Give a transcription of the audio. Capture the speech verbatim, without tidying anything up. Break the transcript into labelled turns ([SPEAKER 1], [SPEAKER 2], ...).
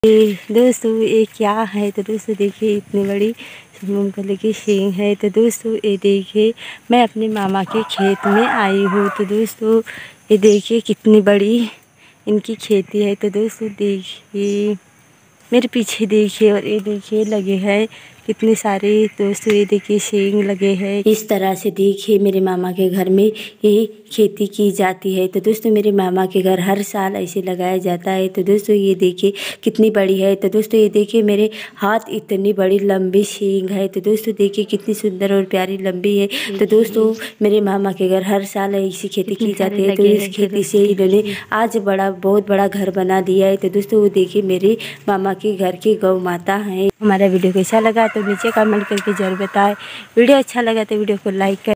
[SPEAKER 1] ये दोस्तों ये क्या है। तो दोस्तों देखिए इतनी बड़ी मूंगफली की सींग है। तो दोस्तों ये देखिए मैं अपने मामा के खेत में आई हूँ। तो दोस्तों ये देखिए कितनी बड़ी इनकी खेती है। तो दोस्तों देखिए मेरे पीछे देखिए और ये देखिए लगे हैं कितने सारे। दोस्तों ये देखिए सींग लगे हैं। इस तरह से देखिए मेरे मामा के घर में ये खेती की जाती है। तो दोस्तों मेरे मामा के घर हर साल ऐसे लगाया जाता है। तो दोस्तों ये देखिए कितनी बड़ी है। तो दोस्तों ये देखिए मेरे हाथ इतनी बड़ी लंबी सींग है। तो दोस्तों देखिए कितनी सुंदर और प्यारी लंबी है। तो दोस्तों मेरे मामा के घर हर साल ऐसी खेती की जाती है। तो इस खेती से इन्होंने आज बड़ा बहुत बड़ा घर बना दिया है। तो दोस्तों वो देखिए मेरे मामा के घर की गौ माता है। हमारा वीडियो कैसा लगा तो नीचे कमेंट करके जरूर बताएं। वीडियो अच्छा लगा तो वीडियो को लाइक करें।